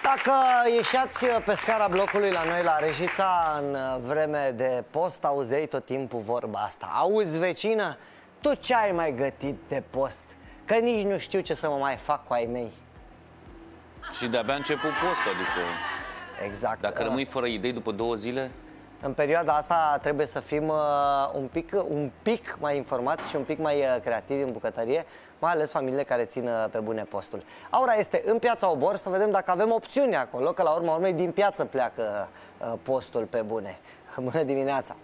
Dacă ieșeați pe scara blocului la noi la Reșița în vreme de post, auzeai tot timpul vorba asta. Auzi, vecină, tu ce ai mai gătit de post? Că nici nu știu ce să mă mai fac cu ai mei. Și de-abia început postul, adică... Exact. Dacă rămâi fără idei după 2 zile... În perioada asta trebuie să fim un pic mai informați și un pic mai creativi în bucătărie, mai ales familiile care țin pe bune postul. Aura este în Piața Obor, să vedem dacă avem opțiuni acolo, că la urma urmei din piață pleacă postul pe bune. Bună dimineața!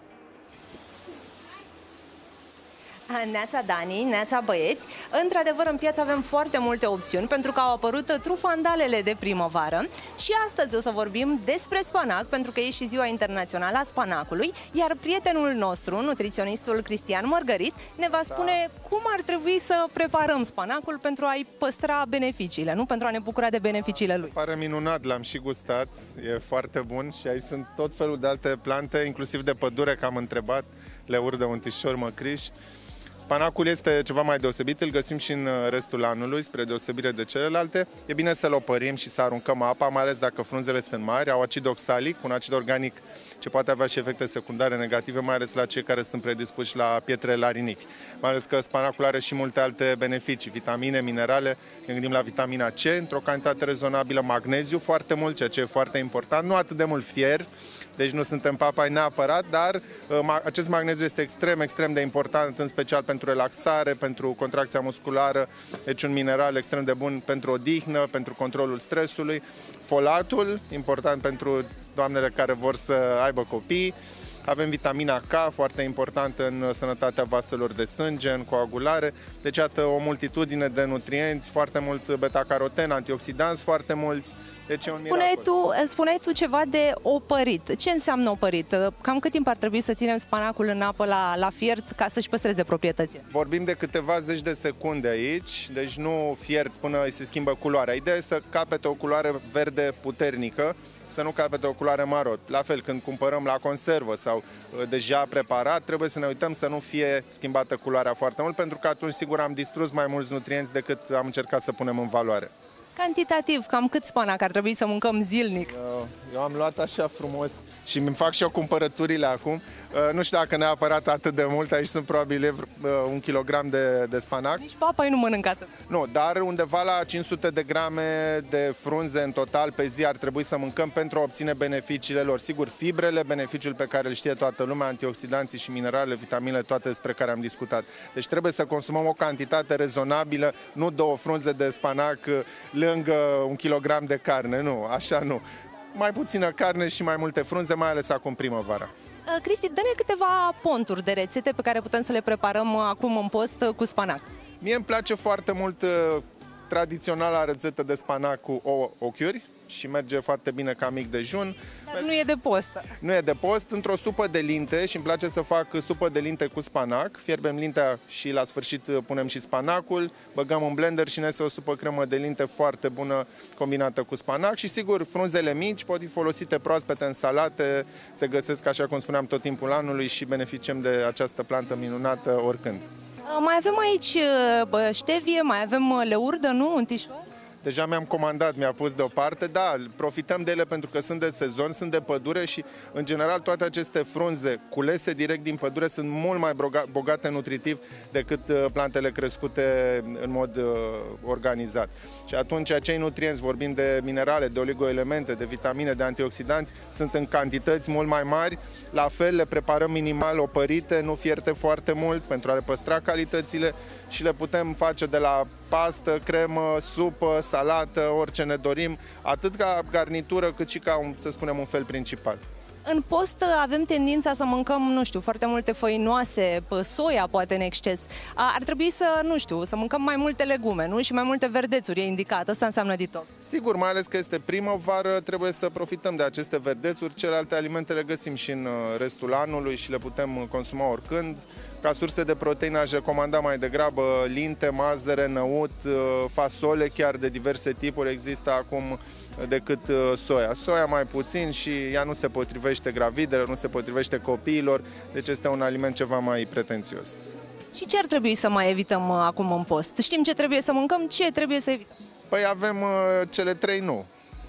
Neața Dani, neața băieți. Într-adevăr, în piață avem foarte multe opțiuni pentru că au apărut trufandalele de primăvară. Și astăzi o să vorbim despre spanac, pentru că e și ziua internațională a spanacului, iar prietenul nostru, nutriționistul Cristian Mărgărit, ne va spune cum ar trebui să preparăm spanacul pentru a-i păstra beneficiile, nu? Pentru a ne bucura de beneficiile lui. Pare minunat, l-am și gustat, e foarte bun și aici sunt tot felul de alte plante, inclusiv de pădure, că am întrebat, leuri de untișor, măcriș. Spanacul este ceva mai deosebit, îl găsim și în restul anului, spre deosebire de celelalte. E bine să-l opărim și să aruncăm apa, mai ales dacă frunzele sunt mari, au acid oxalic, un acid organic ce poate avea și efecte secundare negative, mai ales la cei care sunt predispuși la pietre la rinichi. Mai ales că spanacul are și multe alte beneficii, vitamine, minerale, ne gândim la vitamina C, într-o cantitate rezonabilă, magneziu foarte mult, ceea ce e foarte important, nu atât de mult fier, deci nu suntem papai neapărat, dar acest magneziu este extrem de important, în special pentru relaxare, pentru contracția musculară, deci un mineral extrem de bun pentru odihnă, pentru controlul stresului. Folatul, important pentru doamnele care vor să aibă copii. Avem vitamina K, foarte importantă în sănătatea vaselor de sânge, în coagulare. Deci, iată, o multitudine de nutrienți, foarte mult beta-caroten, antioxidanți foarte mulți. Deci e un miracol. Spuneai tu ceva de opărit. Ce înseamnă opărit? Cam cât timp ar trebui să ținem spanacul în apă la fiert ca să-și păstreze proprietățile? Vorbim de câteva zeci de secunde aici, deci nu fiert până îi se schimbă culoarea. Ideea e să capete o culoare verde puternică, să nu capete o culoare maro. La fel, când cumpărăm la conservă sau deja preparat, trebuie să ne uităm să nu fie schimbată culoarea foarte mult, pentru că atunci, sigur, am distrus mai mulți nutrienți decât am încercat să punem în valoare. Cantitativ, cam cât spanac ar trebui să mâncăm zilnic? Eu am luat așa frumos și îmi fac și eu cumpărăturile acum. Nu știu dacă neapărat atât de mult, aici sunt probabil 1 kilogram de spanac. Nici papai nu mănâncă atât. Nu, dar undeva la 500 de grame de frunze în total pe zi ar trebui să mâncăm pentru a obține beneficiile lor. Sigur, fibrele, beneficiul pe care îl știe toată lumea, antioxidanții și mineralele, vitaminele, toate despre care am discutat. Deci trebuie să consumăm o cantitate rezonabilă, nu 2 frunze de spanac lângă 1 kilogram de carne, nu, așa nu. Mai puțină carne și mai multe frunze, mai ales acum primăvara. Cristi, dă-ne câteva ponturi de rețete pe care putem să le preparăm acum în post cu spanac. Mie îmi place foarte mult tradiționala rețetă de spanac cu ouă ochiuri și merge foarte bine ca mic dejun. Dar nu e de post. Nu e de post, într-o supă de linte și îmi place să fac supă de linte cu spanac. Fierbem lintea și la sfârșit punem și spanacul, băgăm în blender și ne iese o supă cremă de linte foarte bună combinată cu spanac și sigur frunzele mici pot fi folosite proaspete în salate, se găsesc așa cum spuneam tot timpul anului și beneficiem de această plantă minunată oricând. Mai avem aici ștevie, mai avem leurdă, nu? Untișor? Deja mi-am comandat, mi-a pus deoparte, da, profităm de ele pentru că sunt de sezon, sunt de pădure și, în general, toate aceste frunze culese direct din pădure sunt mult mai bogate nutritiv decât plantele crescute în mod organizat. Și atunci acei nutrienți, vorbim de minerale, de oligoelemente, de vitamine, de antioxidanți, sunt în cantități mult mai mari. La fel, le preparăm minimal opărite, nu fierte foarte mult pentru a le păstra calitățile și le putem face de la pastă, cremă, supă, salată, orice ne dorim, atât ca garnitură, cât și ca, să spunem, un fel principal. În post avem tendința să mâncăm, nu știu, foarte multe făinoase, soia poate în exces. Ar trebui să, nu știu, să mâncăm mai multe legume, nu? Și mai multe verdețuri, e indicat. Asta înseamnă detox. Sigur, mai ales că este primăvară, trebuie să profităm de aceste verdețuri. Celelalte alimente le găsim și în restul anului și le putem consuma oricând. Ca surse de proteină aș recomanda mai degrabă linte, mazăre, năut, fasole chiar de diverse tipuri există acum decât soia. Soia mai puțin și ea nu se potrivește gravidelor, nu se potrivește copiilor, deci este un aliment ceva mai pretențios. Și ce ar trebui să mai evităm acum în post? Știm ce trebuie să mâncăm, ce trebuie să evităm? Păi avem cele 3 nu.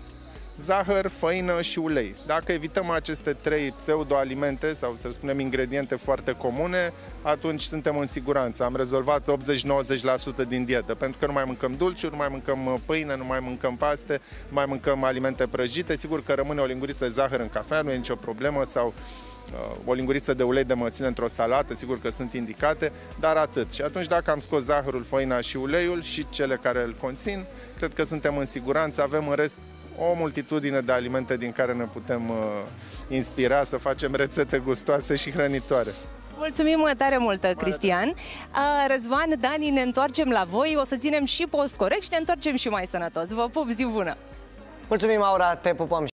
zahăr, făină și ulei. Dacă evităm aceste 3 pseudoalimente sau, să spunem, ingrediente foarte comune, atunci suntem în siguranță. Am rezolvat 80-90% din dietă, pentru că nu mai mâncăm dulciuri, nu mai mâncăm pâine, nu mai mâncăm paste, nu mai mâncăm alimente prăjite. Sigur că rămâne o linguriță de zahăr în cafea, nu e nicio problemă, sau o linguriță de ulei de măsline într-o salată, sigur că sunt indicate, dar atât. Și atunci, dacă am scos zahărul, făina și uleiul și cele care îl conțin, cred că suntem în siguranță. Avem în rest o multitudine de alimente din care ne putem inspira să facem rețete gustoase și hrănitoare. Mulțumim tare mult, Cristian. Răzvan, Dani, ne întoarcem la voi, o să ținem și post corect și ne întoarcem și mai sănătos. Vă pup, zi bună! Mulțumim, Aura, te pupăm